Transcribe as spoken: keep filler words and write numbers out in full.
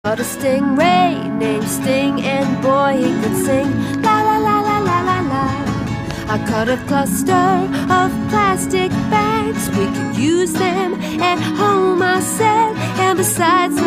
Caught a stingray named Sting, and boy, he could sing la la la la la la la. I caught a cluster of plastic bags, we could use them at home, I said, and besides